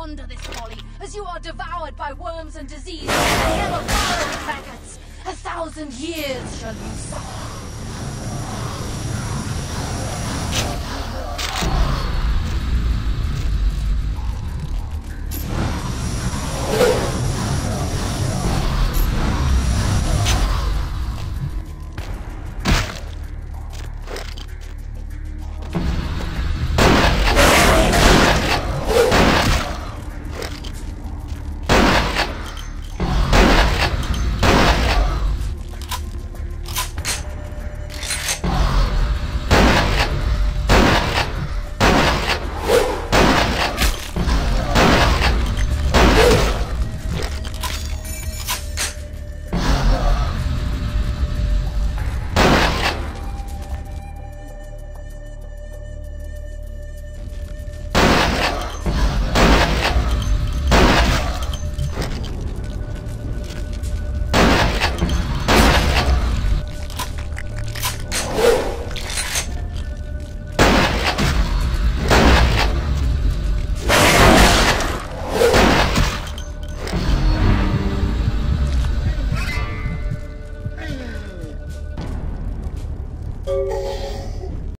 ponder this folly, as you are devoured by worms and disease, and the ever-following maggots. 1,000 years shall you suffer.